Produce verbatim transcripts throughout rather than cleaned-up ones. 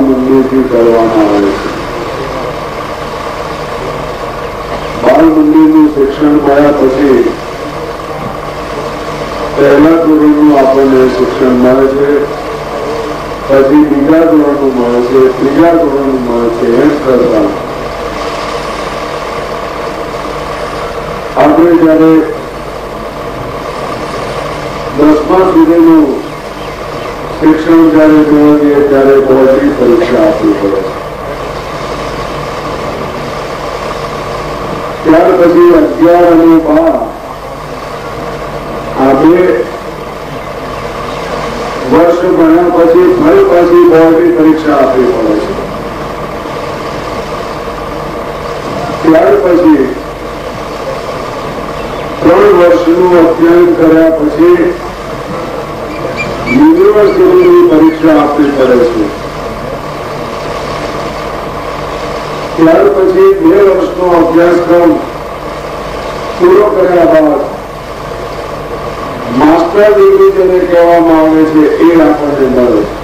મંદિરથી કરવામાં આવે છે. બાળ મંદિરનું શિક્ષણ મળ્યા પછી પહેલા ધોરણનું આપણને શિક્ષણ મળે છે, પછી બીજા ધોરણનું મળે છે, ત્રીજા ધોરણનું મળે છે. એમ કરતા આપણે જયારે દસમા સુધીનું શિક્ષણ જયારે મેળવીએ ત્યારે બોર્ડની પરીક્ષા આપવી પડે છે. ત્યાર પછી અગિયાર અને બાર આ બે વર્ષ ભણ્યા પછી ફરી પાછી બોર્ડની પરીક્ષા આપવી પડે છે. ત્યાર પછી ત્રણ વર્ષનું અધ્યયન કર્યા પછી યુનિવર્સિટીની પરીક્ષા આપવી પડે છે. ત્યાર પછી બે વર્ષનો અભ્યાસક્રમ પૂરો કર્યા બાદ માસ્ટર ડિગ્રી જેને કહેવામાં આવે છે એ આપણને મળે છે.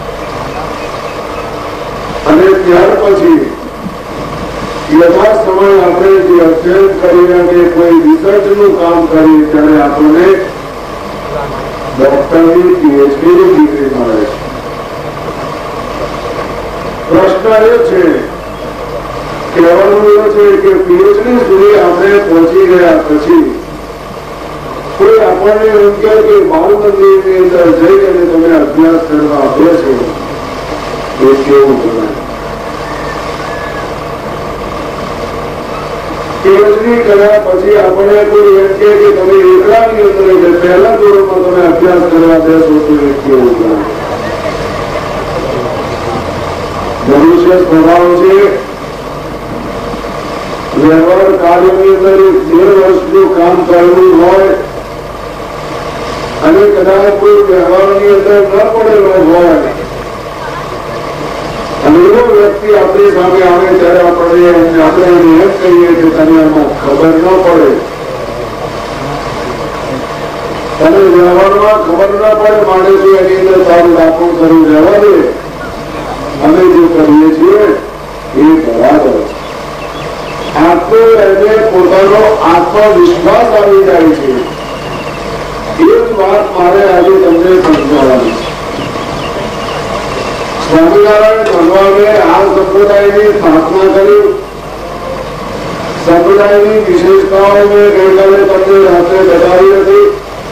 અને ત્યાર પછી યથા સમય આપણે જે અધ્યયન કરીને કે કોઈ રિસર્ચનું કામ કરીએ ત્યારે આપણને ડોક્ટરની પીએચડીની ડિગ્રી મળે છે. પ્રશ્ન એ છે, કહેવાનું એ છે કે પીએચડી સુધી આપણે પહોંચી ગયા પછી કોઈ આપણને એમ કહે કે બાળ મંદિરની અંદર જઈ અને તમે અભ્યાસ કરવા બેસો, એ કેવું ગણાય? પીએચડી કર્યા પછી આપણે કોઈ એમ કહે કે તમે એકલાની અંદર એટલે પહેલા ધોરણમાં તમે અભ્યાસ કરવા બેસો તો એ કેવું ગણાય? મનુષ્ય સ્વભાવ છે, વ્યવહાર કાર્યની અંદર બે વર્ષનું કામ કરવું હોય અને કદાચ કોઈ વ્યવહારની અંદર ન પડેલો હોય અને એવો વ્યક્તિ આપણી સામે આવે ત્યારે આપણે આપણે એને એમ કહીએ કે તને આમાં ખબર ન પડે, તને વ્યવહારમાં ખબર ન પડે માટે છે એની અંદર તારું દાખલ કરવું રહેવા દે, અમે જે કરીએ છીએ એ બરાબર છે. આટલો એને પોતાનો આત્મવિશ્વાસ આવી જાય છે. એ જ વાત મારે આજે તમને સમજાવવાની છે. સ્વામિનારાયણ ભગવાને આ સંપ્રદાયની સ્થાપના કરી. સંપ્રદાયની વિશેષતાઓ મેં ગઈકાલે તમને રાત્રે બતાવી હતી.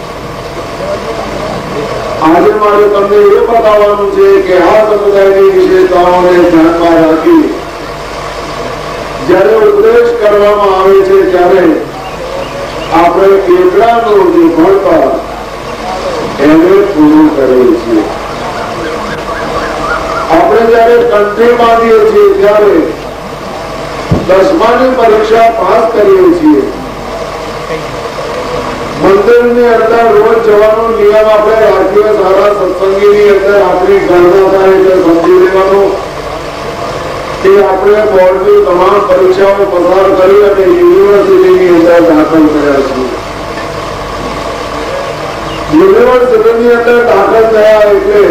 આજે મારે તમને એ બતાવવાનું છે કે આ સંપ્રદાયની વિશેષતાઓને ધ્યાનમાં રાખી જયારે ઉપદેશ કરવામાં આવે છે ત્યારે આપણે એકલાનું જે ભણતર એને પૂરું કરીએ છીએ. આપણે જયારે કંઠી બાંધીએ છીએ ત્યારે દસમાની પરીક્ષા પાસ કરીએ છીએ. મંદિરની અંદર રોજ જવાનો નિયમ આપણે રાખીએ. સારા સત્સંગીની અંદર આપણી ગણના થાય એટલે સમજી લેવાનું કે આપણે બોર્ડની તમામ પરીક્ષાઓ પસાર કરી અને યુનિવર્સિટીની અંદર દાખલ કર્યા છીએ. યુનિવર્સિટીની અંદર દાખલ થયા એટલે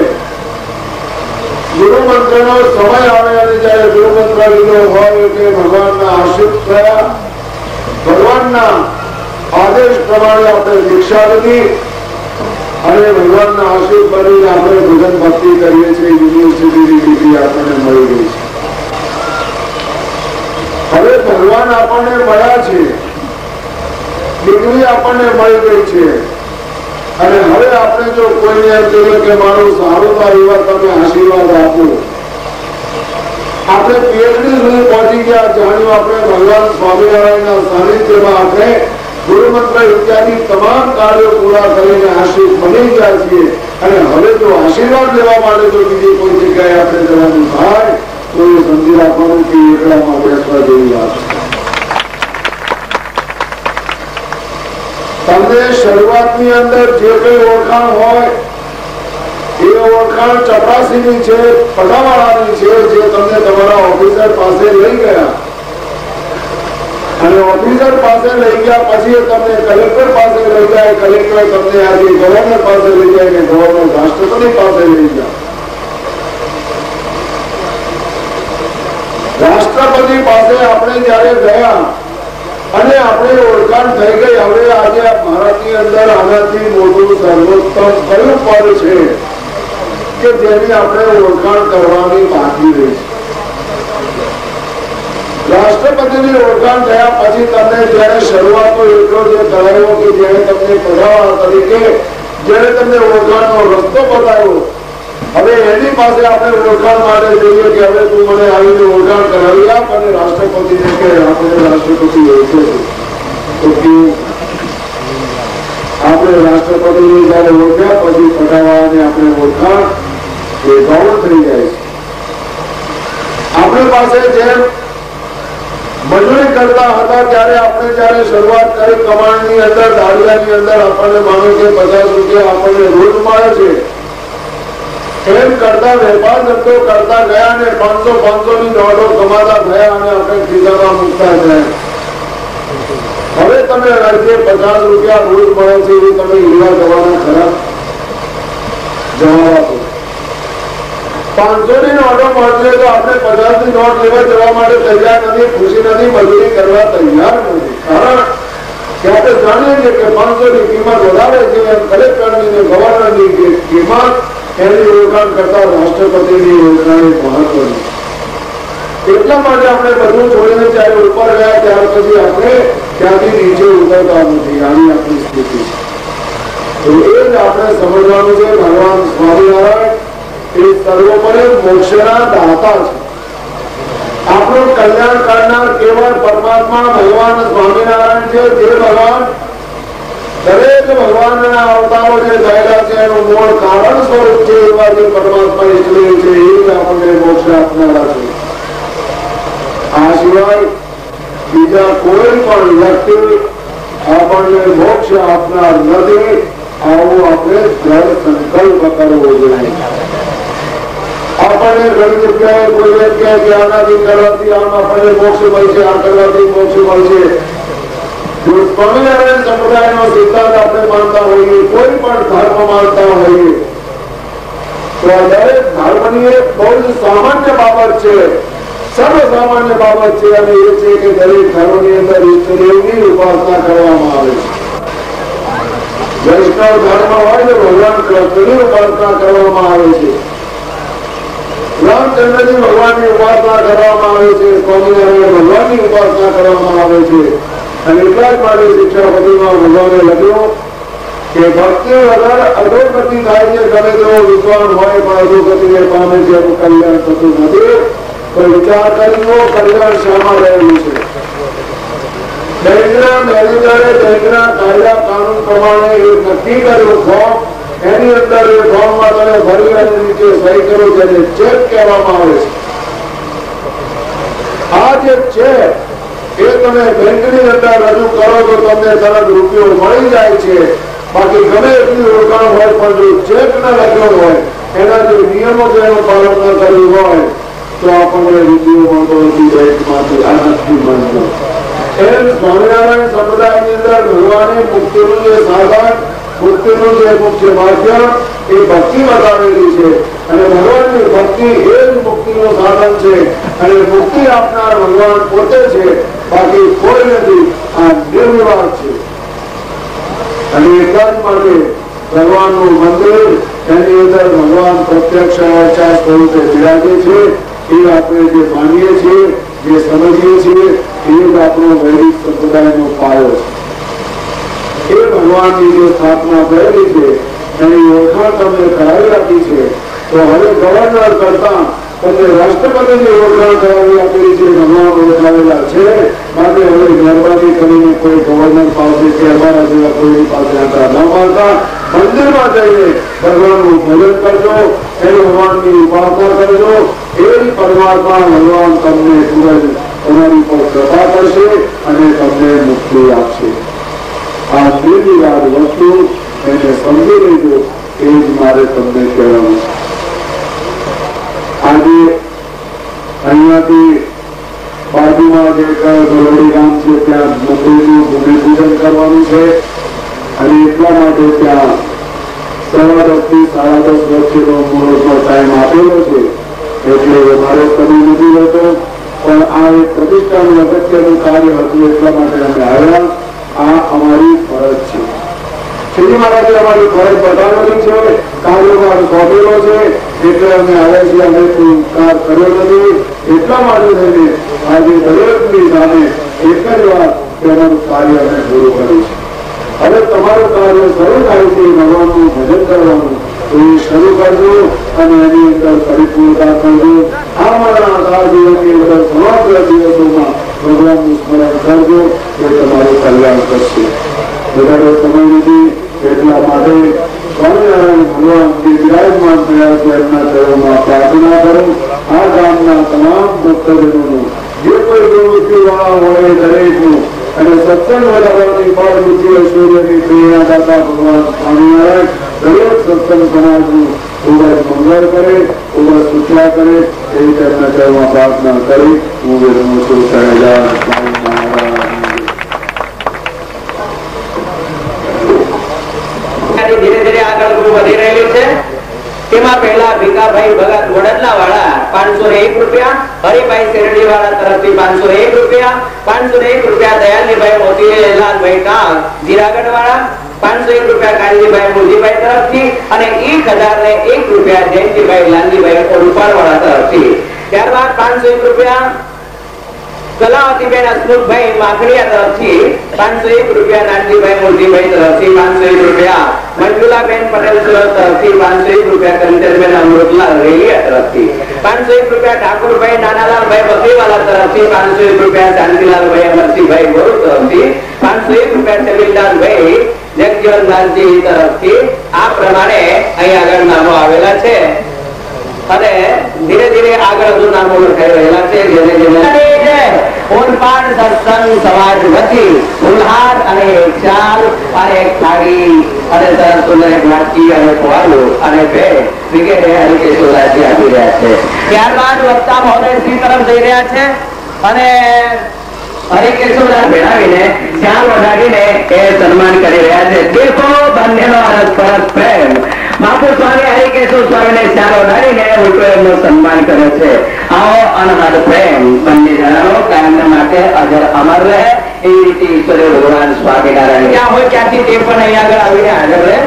ગુરુ મંત્રનો સમય આવે અને જયારે ગુરુ મંત્ર લીધો હોય એટલે ભગવાનના આશીર્વાદ થયા. ભગવાનના આદેશ પ્રમાણે આપણે દીક્ષા લીધી અને ભગવાનના આશીર્વાદ બનીને આપણે ભજન ભક્તિ કરીએ છીએ. યુનિવર્સિટીની ડિગ્રી આપણને મળી ગઈ છે. હવે ભગવાન આપણને મળ્યા છે, ડિગ્રી આપણને મળી ગઈ છે અને હવે આપણે જો કોઈને એમ કહીએ કે મારું સારું થાય એવા તમે આશીર્વાદ આપો. આપણે પીએચડી સુધી પહોંચી ગયા, જાણ્યું આપણે ભગવાન સ્વામિનારાયણના સાનિધ્યમાં આપણે ગુરુમંત્ર ઇત્યાદિ તમામ કાર્યો પૂરા કરીને આશીષ બની ગયા છીએ અને હવે જો આશીર્વાદ લેવા માટે જો બીજી કોઈ જગ્યાએ આપણે જવાનું થાય તો એ સમજી રાખવાનું કે એકલામાં બેસવા જેવી વાત છે. તમને શરૂઆતની અંદર જે કઈ ઓળખાણ હોય એ ઓળખાણ ચપરાસીની છે, પટાવાળાની છે, જે તમને તમારા ઓફિસર પાસે લઈ ગયા અને ઓફિસર પાસે લઈ ગયા પછી તમને કલેક્ટર પાસે લઈ જાય, કલેક્ટર તમને આજે ગવર્નર પાસે લઈ જાય કે ગવર્નર રાષ્ટ્રપતિ પાસે લઈ જાય. રાષ્ટ્રપતિ પાસે આપણે જયારે ગયા અને આપણે ઓળખાણ થઈ ગઈ, હવે આજે ભારતની અંદર આનાથી મોટું સર્વોત્તમ કયું પદ છે કે જેની આપણે ઓળખાણ કરવાની બાકી રહી છે? રાષ્ટ્રપતિની ઓળખાણ થયા પછી તમને જયારે શરૂઆતનો એટલો જે કરાયો કે જેને તમને પધારવા તરીકે જેને તમને ઓળખાણનો રસ્તો બતાવ્યો, હવે એની પાસે આપણે ઓળખાણ માટે જોઈએ કે હવે તું મને આવીને ઓળખાણ કરાવી આપ. અને રાષ્ટ્રપતિને કે આપણે રાષ્ટ્રપતિ ઓળખે છે તો કેવું? આપણે રાષ્ટ્રપતિને જયારે ઓળખ્યા પછી પધારવાની આપણે ઓળખાણ એ ગૌણ થઈ જાય છે. આપણી પાસે જેમ મજૂરી કરતા હતા ત્યારે આપણે જયારે શરૂઆત કરી કમાણની અંદર, દાળિયાની અંદર આપણને માનો કે પચાસ રૂપિયા આપણને રોજ મળે છે, એમ કરતા વેપાર ધંધો કરતા ગયા ને પાંચસો પાંચસો ની નોટો કમાતા ગયા અને આપણે ખિસ્સામાં મૂકતા ગયા. હવે તમે રાજ્ય પચાસ રૂપિયા રોજ મળે છે એ તમે લેવા જવાના ખરા? જવાબ આપો. પાંચસો ની નોટો મળશે તો આપણે પચાસ ની નોટ લેવા જવા માટે તૈયાર નથી, ખુશી નથી, મજૂરી કરવા તૈયાર નથી. કારણ કે આપણે જાણીએ છીએ કે પાંચસો ની કિંમત વધારે છે. એમ કલેક્ટરની ને ગવર્નરની કિંમત એની ઓળખાણ કરતા રાષ્ટ્રપતિની ઓળખાણ મહત્વની. એટલા માટે આપણે બધું છોડીને જયારે ઉપર ગયા ત્યાર પછી આપણે ત્યાંથી નીચે ઉતરતા નથી. આવી આપણી સ્થિતિ છે. એ જ આપણે સમજવાનું છે. ભગવાન સ્વામિનારાયણ એ સર્વોપરી મોક્ષના દાતા છે. આપણું કલ્યાણ કરનાર કેવળ પરમાત્મા ભગવાન સ્વામિનારાયણ છે. જે ભગવાન દરેક ભગવાનના અવતારો જે થયેલા છે એનું મૂળ કારણ સ્વરૂપ છે એવા જે પરમાત્મા ઈશ્વરી છે એ જ આપણને મોક્ષ આપનારા છે. આ સિવાય બીજા કોઈ પણ વ્યક્તિ આપણને મોક્ષ આપનાર નથી. આવું આપણે દ્રઢ સંકલ્પ કરવો જોઈએ. આપણને ઘણી જગ્યાએ કોઈ જગ્યાએ કે આનાથી કરવાથી આમ આપણને મોક્ષ મળશે, આ કરવાથી મોક્ષ મળશે. જો સ્વામિનારાયણ સંપ્રદાયનો સિદ્ધાંત આપણે માનતા હોઈએ, કોઈ પણ ધર્મ માનતા હોઈએ, તો દરેક ધર્મની એક બહુ જ સામાન્ય બાબત છે, સર્વસામાન્ય બાબત છે, અને એ છે કે દરેક ધર્મની અંદર ઈષ્ટદેવની ઉપાસના કરવામાં આવે છે. વૈષ્ણવ ધર્મ હોય તો ભગવાન કૃષ્ણની ઉપાસના કરવામાં આવે છે. રામચંદ્રજી ભગવાનની ઉપાસના કરવામાં આવે છે. સ્વામિનારાયણ ભગવાનની ઉપાસના કરવામાં આવે છે. અને એટલા જ માટે શિક્ષાપતિમાં ભગવાને લખ્યું કે ભક્તિ વગર અધોગતિ થાય છે. ગમે તેવો વિદ્વાન હોય પણ અધોગતિને પામે છે, એનું કલ્યાણ થતું નથી. તો વિચાર કરી કલ્યાણ શામાં રહેલું છે? બેંકના મેનેજરે બેંકના કાયદા કાનૂન પ્રમાણે એ નક્કી કર્યું ફોર્મ, એની અંદર એ ફોર્મમાં તમે ભરી અને નીચે સહી કરો, જેને ચેક કહેવામાં આવે છે. આ જે ચેક એ તમે બેંકની અંદર રજૂ કરો તો તમને તરત રૂપિયો મળી જાય છે. બાકી ગમે એટલી રોકાણ હોય પણ જો ચેક ન લખ્યો હોય, એના જે નિયમો છે એનું પાલન ન કર્યું હોય તો આપણને રૂપિયો મળતો નથી બેંકમાંથી. આ નથી મળતો. એમ સ્વામિનારાયણ સંપ્રદાયની અંદર ભગવાને મુક્તિનું જે સાધન, મુક્તિનું જે મુખ્ય માધ્યમ એ ભક્તિ બતાવેલી છે. અને ભગવાનની ભક્તિ એ જ મુક્તિનું સાધન છે. અને મુક્તિ આપનાર ભગવાન પોતે છે, બાકી કોઈ નથી. આ નિર્વિવાદ છે. અને એટલા જ માટે ભગવાનનું મંદિર, એની અંદર ભગવાન પ્રત્યક્ષ અવતાર સ્વરૂપે બિરાજે છે. એ આપણે જે માનીએ છીએ, જે સમજીએ છીએ, એ જ આપણો વૈદિક સંપ્રદાયનો પાયો છે. એ ભગવાનની જે સ્થાપના કરેલી છે એની ઓળખાણ તમને કરાવી આપી છે. તો હવે ગવર્નર કરતા તમને રાષ્ટ્રપતિની ઓળખાણ કરાવી આપેલી છે, ભગવાન ઓળખાવેલા છે. માટે હવે મહેરબાની કરીને કોઈ ગવર્નર પાસે કે અમારા જેવા કોઈની પાસે આંકડા ન મારતા, મંદિરમાં જઈને ભગવાનનું ભજન કરજો, એ ભગવાનની ઉપાસના કરજો. એ જ પરમાત્મા ભગવાન તમને તુરંત તમારી પર કૃપા કરશે અને તમને મુક્તિ આપશે. આ નિર્વિવાદ વસ્તુ એને સમજી લેજો. એ જ મારે તમને કહેવાનું છે. આજે અહીંયાથી બાજુમાં જે ગરોડી ગામ છે ત્યાં મંદિરનું ભૂમિપૂજન કરવાનું છે. અને એટલા માટે ત્યાં સવા દસ થી સાડા દસ વચ્ચેનો મુહૂર્તનો ટાઈમ આપેલો છે. એટલે મારે કદી નથી રહેતો. પણ આ એક પ્રતિષ્ઠાનું અગત્યનું કાર્ય હતું એટલા માટે અમે આવ્યા. આ અમારી ફરજ છે. શ્રી મહારાજે અમારી ફરજ બતાવેલી છે, કાર્યોમાં સોંપેલો છે એટલે અમે આવ્યા છીએ. અમે કોઈ કાર કર્યો નથી એટલા માટે થઈને આજે દરેકની સામે એક જ વાત કે અમારું કાર્ય અમે પૂરું કર્યું છે. હવે તમારું કાર્ય શરૂ થાય છે ભગવાનનું ભજન કરવાનું, તો એ શરૂ કરજો અને એની અંદર પરિપૂર્ણતા કરજો. આ મારા અઢાર દિવસની અંદર સમગ્ર દિવસોમાં ભગવાનનું સ્મરણ કરજો, એ તમારું કલ્યાણ કરશે. વધારે સમય નથી એટલા માટે સ્વામિનારાયણ ભગવાન જે વિરાજમાન થયા છે એમના ચરણોમાં પ્રાર્થના કરું. આ ગામના તમામ ભક્તજનોનું જે કોઈ પ્રવૃત્તિ વાળા હોય દરેકનું અને સત્સંગ વધારવાની બળ બુદ્ધિ ઐશ્વર્યની પ્રેરણા દાતા ભગવાન સ્વામિનારાયણ દરેક સત્સંગ સમાજનું ખૂબ જ મંગળ કરે, ખૂબ જ સુખલા કરે એવી તેમના ચરણમાં પ્રાર્થના કરી હું વિરમું છું. સહેજાન ધીરે ધીરે આગળ વધી રહેલું છે. તેમાં પહેલા ભીખાભાઈ ભગત વડદલા વાળા પાંચસો એક રૂપિયા, હરિભાઈ શેરડી વાળા તરફથી પાંચસો એક રૂપિયા, પાંચસો એક રૂપિયા દયાલભાઈ મોતીલાલભાઈ ટાંક જીરાગઢ વાળા, પાંચસો એક રૂપિયા કાનજીભાઈ મુરજીભાઈ તરફથી અને એક હજાર ને એક રૂપિયા જયંતિભાઈ લાલજીભાઈ ઓડુપાડ વાળા તરફથી. ત્યારબાદ પાંચસો એક રૂપિયા કલાવતીબેન હસમુખભાઈ માખણીયા તરફથી, પાંચસો એક રૂપિયા નાનજીભાઈ મુરજીભાઈ તરફથી, પાંચસો એક રૂપિયા મંજુલાબેન પટેલ તરફથી, પાંચસો એક રૂપિયા કંચનબેન અમૃતલાલ રેલિયા તરફથી, પાંચસો એક રૂપિયા ઠાકોરભાઈ નાનાલાલભાઈ બકરીવાલા તરફથી, પાંચસો એક રૂપિયા શાંતિલાલભાઈ અમરસિંહભાઈ ગોરુ તરફથી, પાંચસો એક રૂપિયા સલીલદાનભાઈ જગજીવનલાલજી તરફથી. આ પ્રમાણે અહીં આગળ નામો આવેલા છે અને ધીરે ધીરે આગળ વધુ નામો લખાઈ રહેલા છે. જેને જેને ઓનપાડ સત્સંગ સમાજ વતી ઉલ્હાર અને ચાલ અને એક થાળી અને સરસુને એક વાટકી અને પોવાલો અને બે વિગેરે હરિકેશોરાજી આપી રહ્યા છે. ત્યારબાદ વક્તા મહોદય શ્રી તરફ જઈ રહ્યા છે અને હરિકેશોરા ભેળાવીને ચાલ વઢાડીને એ સન્માન કરી રહ્યા છે. દેખો બંનેનો પરસ્પર પ્રેમ. બાપુ સ્વામી હરિકેશવ સ્વામીને ચાલ વઢાડીને ઉલટો એમનો સન્માન કરે છે. આવો અનહદ પ્રેમ બંને જણાનો કાયમ માટે અજર અમર રહે એવી રીતે ઈશ્વરે ભગવાન સ્વામિનારાયણ ક્યાં હોય ક્યાંથી તે પણ અહીં આગળ આવીને હાજર રહે.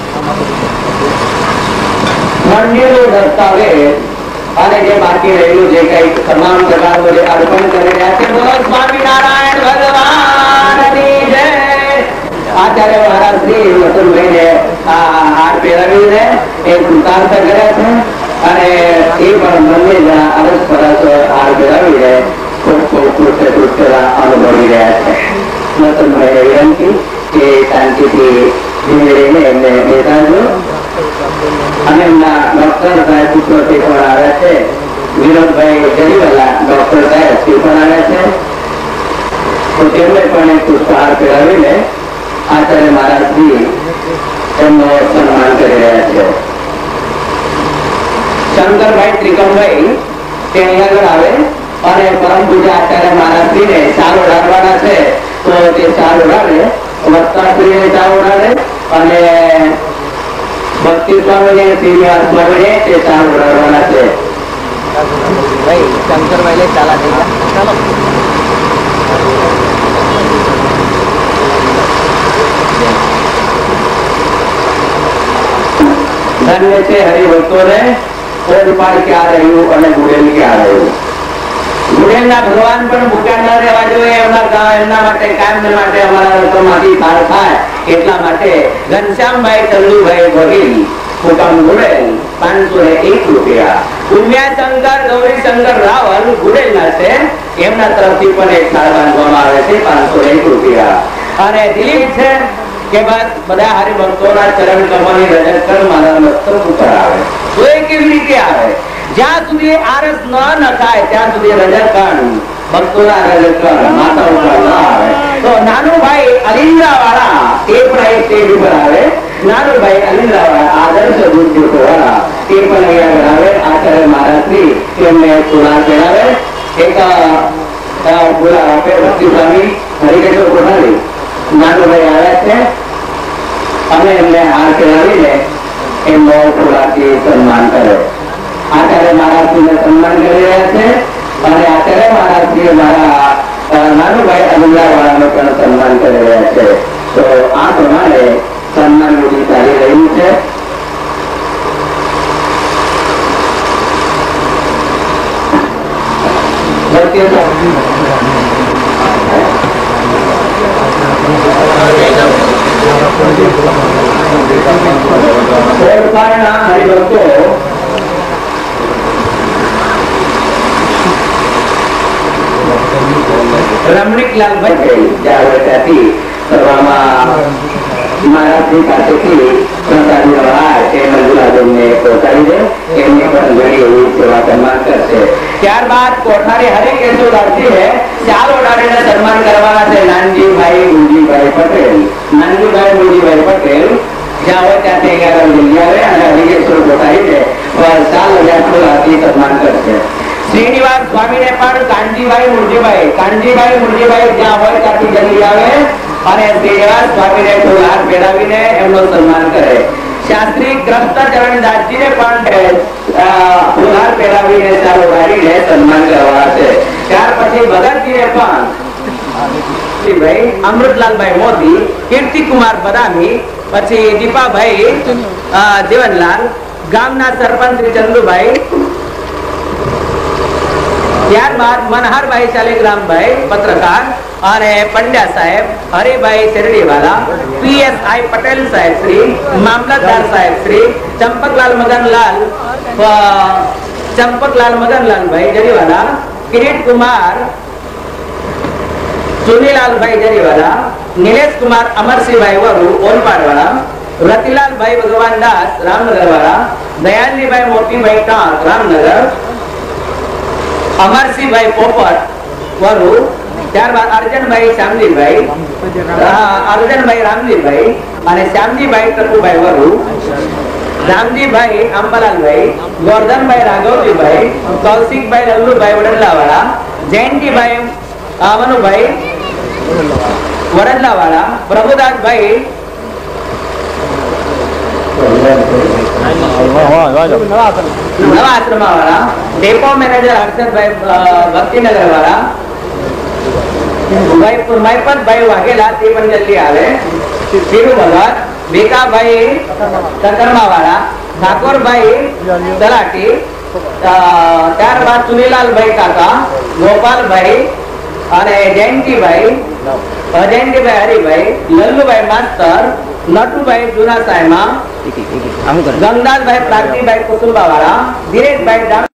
મંદિરનો દસ્તાવેજ અને જે બાકી રહેલું જે કઈ તમામ પ્રકારનું જે અર્પણ કરી રહ્યા છે બોલો સ્વામિનારાયણ ભગવાનની જય. આચાર્ય મહારાજ શ્રી નતુલભાઈને આ હાર પહેરાવીને એ કૃતાર્થ કર્યા છે અને એ પણ બંને અરસ પરસ હાર પહેરાવીને ખૂબ ખૂબ કૃત્ય કૃત્યતા અનુભવી રહ્યા છે. નતુલભાઈને વિનંતી કે શાંતિથી ધીમે રહીને એમને બેસાડજો અને એમના ડોક્ટર સાહેબ પુત્રોથી પણ આવ્યા છે. વિનોદભાઈ જરીવાલા ડોક્ટર સાહેબ તે પણ આવ્યા છે. તો તેમને પણ એક પુષ્પહાર પહેરાવીને આચાર્ય મહારાજ શ્રી એમનો સન્માન કરી રહ્યા છે. શંકરભાઈ ત્રિકમભાઈ તે અહીં આગળ આવે અને પરમ પૂજ્ય આચાર્ય મહારાજ શ્રીને ચાલ ઓઢાડવાના છે. તો તે ચાલ ઓઢાડે, વક્તા શ્રીને ચાલ ઓઢાડે અને ભક્તિ સ્વામીને શ્રીનિવાસ સ્વામીને તે ચાલ ઓઢાડવાના છે. ભાઈ શંકરભાઈ ચાલા થઈ ગયા. ચાલો ધન્ય છે હરિભક્તોને ઓડપાડ ક્યાં રહ્યું અને ગુડેલ ક્યાં રહ્યું. ગુડેલના ભગવાન પણ ભૂખ્યા ન રહેવા જોઈએ. એમના એમના માટે કાયમ માટે અમારા રસ્તોમાંથી પાર થાય એટલા માટે ઘનશ્યામભાઈ ચંદુભાઈ વકીલ મુકામ ગુડેલ પાંચસો એક રૂપિયા. ઉમિયાશંકર ગૌરીશંકર રાવલ ગુડેલ ના છે, એમના તરફથી પણ એક થાળ બાંધવામાં આવે છે પાંચસો એક રૂપિયા. અને દિલીપ છે કે બસ બધા હરિભક્તોના ચરણ કમળની રજત કર મારા મસ્તક ઉપર આવે. તો એ કેવી રીતે આવે? જ્યાં સુધી આરસ ન નખાય ત્યાં સુધી રજત કણ ભક્તોના રજત કણ માતા ઉપર ન આવે. તો નાનું ભાઈ અલિન્દ્રા વાળા એ પણ એક સ્ટેજ ઉપર આવે. નાનું ભાઈ અલિન્દ્રા વાળા આદર્શ બુદ્ધિ વાળા એ પણ અહીંયા આવે. આચાર્ય મહારાજ શ્રી તેમને પુરાણ કરાવે. એક પુરા આપે ભક્તિ સ્વામી હરિકેશવ કોઠારી નાનું ભાઈ આવ્યા છે અને એમને હાર કરાવીને એમનો પુરાથી સન્માન કરે. આચાર્ય મહારાજ શ્રીને સન્માન કરી રહ્યા છે અને આચાર્ય મહારાજજી મારા નાનુભાઈ અનુગ્રહ વાળાનું પણ સન્માન કરી રહ્યા છે. તો આ પ્રમાણે સન્માન વિધિ ચાલી રહ્યું છે. હરિભક્તો રમણીકલાલ ભાઈ ત્યાંથી કરવામાં મહારાજની પાસેથી સંતાજી વહાર એ મંજુલાબેનને પહોંચાડી દે, એમને પણ ઘણી એવી સેવા સન્માન કરશે. ત્યારબાદ કોઠારી હરિકેશવદાસજી હે ચાર ઓડાડીને સન્માન કરવાના છે. નાનજીભાઈ ગુંજીભાઈ પટેલ, નાનજીભાઈ ગુંજીભાઈ પટેલ જ્યાં હોય ત્યાંથી અગિયાર જલ્દી આવે અને હરિકેશવ કોઠારીને ચાર હજાર ફૂલથી સન્માન કરશે. શ્રીનિવાસ સ્વામીને પણ કાનજીભાઈ મુરજીભાઈ કાનજીભાઈ મુરજીભાઈ જ્યાં હોય ત્યાંથી જલ્દી આવે અને શ્રીનિવાસ સ્વામીને ફૂલહાર પહેરાવીને એમનું સન્માન કરે. શાસ્ત્રી ગ્રસ્ત ચરણદાસજીને પણ ફૂલહાર પહેરાવીને ચાલો ગાડીને સન્માન કરવા છે. ત્યાર પછી ભગતજીને પણ અમૃતલાલભાઈ મોદી, કીર્તિકુમાર બદામી, પછી દીપાભાઈ જીવનલાલ, ગામના સરપંચ શ્રી ચંદુભાઈ, ત્યારબાદ મનહરભાઈ શાલિગ્રામભાઈ પત્રકાર અને પંડ્યા સાહેબ, હરિભાઈ શેરડીવાલા, પીએસઆઈ પટેલ સાહેબ શ્રી, મામલતદાર સાહેબ શ્રી, ચંપકલાલ મગનલાલ ચંપકલાલ મગનલાલભાઈ જરીવાલા, કિરીટ કુમાર ચુનીલાલભાઈ જરીવાલા, નિલેશ કુમાર અમરસિંહભાઈ વરુ ઓલપાડવાળા, રતિલાલભાઈ ભગવાનદાસ રામનગર વાળા, દયાલજીભાઈ મોતીભાઈ ટાંક રામનગર, અમરસિંહભાઈ પોપટ વરુ, ત્યારબાદ અર્જનભાઈ શ્યામજીભાઈ અર્જનભાઈ રામજીભાઈ અને શ્યામજીભાઈ ટપુભાઈ વરુ, રામજીભાઈ અંબાલાલભાઈ, ગોરધનભાઈ રાઘવજીભાઈ, કૌશિકભાઈ લલ્લુભાઈ વડલાવાળા, જયંતિભાઈ મનુભાઈ વડલાવાળા, પ્રભુદાસભાઈ નવા આશ્રમા વાળા, ડેપો મેનેજર હર્ષદભાઈ ભક્તિનગર વાળા, મહિપતભાઈ વાઘેલા તે પણ જલ્દી આવે, શિરુ ભગત, ભીખાભાઈ તકરમા વાળા, ઠાકોરભાઈ તલાટી, ત્યારબાદ સુનીલાલભાઈ કાકા, ગોપાલભાઈ અને જયંતિભાઈ જયંતિભાઈ હરિભાઈ, લલ્લુભાઈ માસ્તર, નટુભાઈ જુના સાયમા, ગંગાલભાઈ પ્રાગજીભાઈ કુસુંબા વાળા, ધીરેશભાઈ